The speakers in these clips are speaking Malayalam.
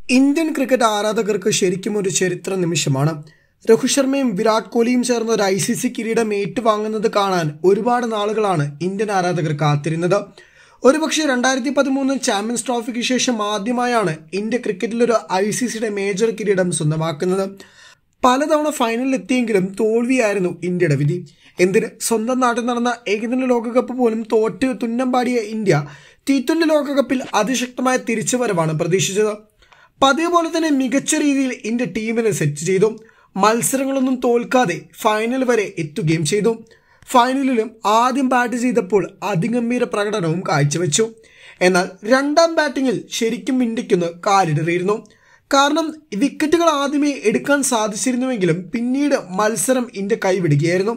ഇന്ത്യൻ ക്രിക്കറ്റ് ആരാധകർക്ക് ശരിക്കും ഒരു ചരിത്ര നിമിഷമാണ്. രോഹിത് ശർമ്മയും വിരാട് കോഹ്ലിയും ചേർന്ന് ഒരു ICC കിരീടം ഏറ്റുവാങ്ങുന്നത് കാണാൻ ഒരുപാട് നാളുകളാണ് ഇന്ത്യൻ ആരാധകർ കാത്തിരുന്നത്. ഒരുപക്ഷെ 2013 ചാമ്പ്യൻസ് ട്രോഫിക്ക് ശേഷം ആദ്യമായാണ് ഇന്ത്യ ക്രിക്കറ്റിലൊരു ICCയുടെ മേജർ കിരീടം സ്വന്തമാക്കുന്നത്. പലതവണ ഫൈനലിൽ എത്തിയെങ്കിലും തോൽവിയായിരുന്നു ഇന്ത്യയുടെ വിധി. എന്തിന് സ്വന്തം നാട്ടിൽ നടന്ന ഏകദിന ലോകകപ്പ് പോലും തോറ്റ് തുന്നം പാടിയ ഇന്ത്യ T20 ലോകകപ്പിൽ അതിശക്തമായ തിരിച്ചുവരവാണ് പ്രതീക്ഷിച്ചത്. പതിവ് പോലെ തന്നെ മികച്ച രീതിയിൽ ഇന്ത്യ ടീമിനെ സെറ്റ് ചെയ്തു. മത്സരങ്ങളൊന്നും തോൽക്കാതെ ഫൈനൽ വരെ എത്തുകയും ചെയ്തു. ഫൈനലിലും ആദ്യം ബാറ്റ് ചെയ്തപ്പോൾ അതിഗംഭീര പ്രകടനവും കാഴ്ചവെച്ചു. എന്നാൽ രണ്ടാം ബാറ്റിങ്ങിൽ ശരിക്കും ഇന്ത്യക്കൊന്ന് കാലിടറിയിരുന്നു. കാരണം വിക്കറ്റുകൾ ആദ്യമേ എടുക്കാൻ സാധിച്ചിരുന്നുവെങ്കിലും പിന്നീട് മത്സരം ഇന്ത്യ കൈവിടുകയായിരുന്നു.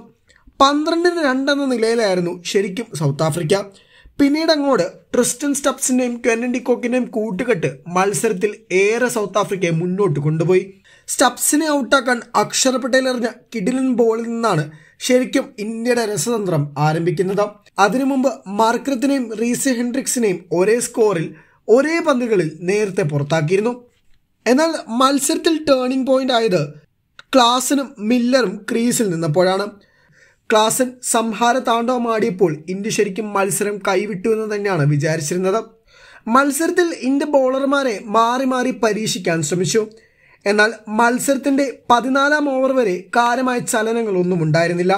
12-2 എന്ന നിലയിലായിരുന്നു ശരിക്കും സൗത്ത് ആഫ്രിക്ക. പിന്നീട് അങ്ങോട്ട് ട്രിസ്റ്റൻ സ്റ്റബ്സിന്റെയും ക്വെന്റൻ ഡി കോക്കിന്റെയും കൂട്ടുകെട്ട് മത്സരത്തിൽ ഏറെ സൗത്ത് ആഫ്രിക്കയെ മുന്നോട്ട് കൊണ്ടുപോയി. സ്റ്റബ്സിനെ ഔട്ടാക്കാൻ അക്ഷർ പട്ടേൽ എറിഞ്ഞ കിടിലൻ ബോളിൽ നിന്നാണ് ശരിക്കും ഇന്ത്യയുടെ രസതന്ത്രം ആരംഭിക്കുന്നത്. അതിനു മുമ്പ് മാർക്രത്തിനെയും റീസ് ഹെൻഡ്രിക്സിനെയും ഒരേ സ്കോറിൽ ഒരേ പന്തുകളിൽ നേരത്തെ പുറത്താക്കിയിരുന്നു. എന്നാൽ മത്സരത്തിൽ ടേണിംഗ് പോയിന്റ് ആയത് ക്ലാസനും മില്ലറും ക്രീസിൽ നിന്നപ്പോഴാണ്. ക്ലാസൻ സംഹാര താണ്ഡവമാടിയപ്പോൾ ഇന്ത്യ ശരിക്കും മത്സരം കൈവിട്ടു എന്ന് തന്നെയാണ് വിചാരിച്ചിരുന്നത്. മത്സരത്തിൽ ഇന്ത്യ ബോളർമാരെ മാറി മാറി പരീക്ഷിക്കാൻ ശ്രമിച്ചു. എന്നാൽ മത്സരത്തിൻ്റെ 14-ാം ഓവർ വരെ കാര്യമായ ചലനങ്ങളൊന്നും ഉണ്ടായിരുന്നില്ല.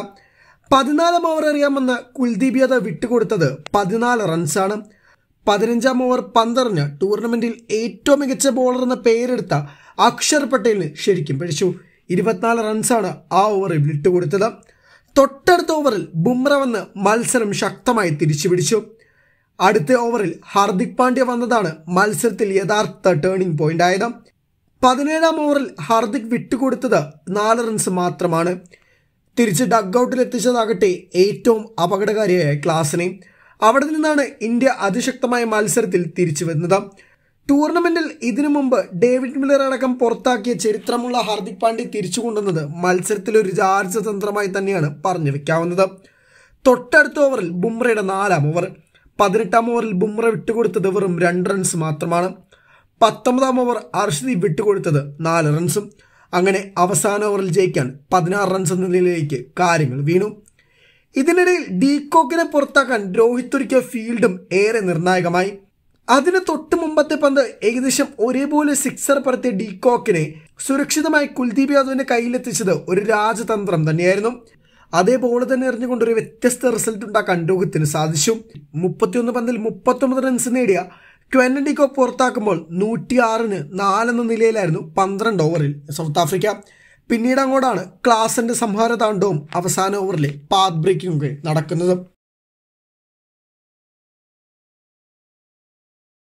14-ാം ഓവർ എറിയാമെന്ന് കുൽദീപ് യാദവ് വിട്ടുകൊടുത്തത് 14 റൺസാണ്. 15-ാം ഓവർ പന്തെറിഞ്ഞ് ടൂർണമെന്റിൽ ഏറ്റവും മികച്ച ബോളർ എന്ന പേരെടുത്ത അക്ഷർ പട്ടേലിന് ശരിക്കും പിടിച്ചു. 24 റൺസാണ് ആ ഓവറിൽ വിട്ടുകൊടുത്തത്. തൊട്ടടുത്ത ഓവറിൽ ബുംറ വന്ന് മത്സരം ശക്തമായി തിരിച്ചുപിടിച്ചു. അടുത്ത ഓവറിൽ ഹാർദിക് പാണ്ഡ്യ വന്നതാണ് മത്സരത്തിൽ യഥാർത്ഥ ടേണിംഗ് പോയിന്റ് ആയത്. 17-ാം ഓവറിൽ ഹാർദിക് വിട്ടുകൊടുത്തത് 4 റൺസ് മാത്രമാണ്. തിരിച്ച് ഡഗ് ഔട്ടിൽ എത്തിച്ചതാകട്ടെ ഏറ്റവും അപകടകാരിയായ ക്ലാസിനെ. അവിടെ നിന്നാണ് ഇന്ത്യ അതിശക്തമായ മത്സരത്തിൽ തിരിച്ചു വരുന്നത്. ടൂർണമെന്റിൽ ഇതിനു മുമ്പ് ഡേവിഡ് മില്ലർ അടക്കം പുറത്താക്കിയ ചരിത്രമുള്ള ഹാർദിക് പാണ്ഡ്യ തിരിച്ചു കൊണ്ടുവന്നത് മത്സരത്തിലൊരു രാജതന്ത്രമായി തന്നെയാണ് പറഞ്ഞു വെക്കാവുന്നത്. തൊട്ടടുത്ത ഓവറിൽ ബുംറയുടെ 4-ാം ഓവർ. 18-ാം ഓവറിൽ ബുംറ വിട്ടുകൊടുത്തത് വെറും 2 റൺസ് മാത്രമാണ്. 19-ാം ഓവർ അർഷദീപ് വിട്ടുകൊടുത്തത് 4 റൺസും. അങ്ങനെ അവസാന ഓവറിൽ ജയിക്കാൻ 16 റൺസ് എന്ന നിലയിലേക്ക് കാര്യങ്ങൾ വീണു. ഇതിനിടയിൽ ഡി കോക്കിനെ പുറത്താക്കാൻ രോഹിത് ഒരുക്കിയ ഫീൽഡും ഏറെ നിർണായകമായി. അതിന് തൊട്ട് മുമ്പത്തെ പന്ത് ഏകദേശം ഒരേപോലെ സിക്സർ പറത്തിയ ഡി കോക്കിനെ സുരക്ഷിതമായി കുൽദീപ് യാദവിന്റെ കയ്യിലെത്തിച്ചത് ഒരു രാജതന്ത്രം തന്നെയായിരുന്നു. അതേ ബോൾ തന്നെ എറിഞ്ഞുകൊണ്ട് ഒരു വ്യത്യസ്ത റിസൾട്ട് ഉണ്ടാക്കാൻ രോഹിത്തിന് സാധിച്ചു. 31 പന്തിൽ 39 റൺസ് നേടിയ ക്വെന്റൻ ഡി കോക്ക് പുറത്താക്കുമ്പോൾ 106-4 എന്ന നിലയിലായിരുന്നു 12 ഓവറിൽ സൗത്ത് ആഫ്രിക്ക. പിന്നീട് അങ്ങോട്ടാണ് ക്ലാസന്റെ സംഹാര താണ്ഡവും അവസാന ഓവറിലെ പാത്ത് ബ്രേക്കിംഗ് നടക്കുന്നത്.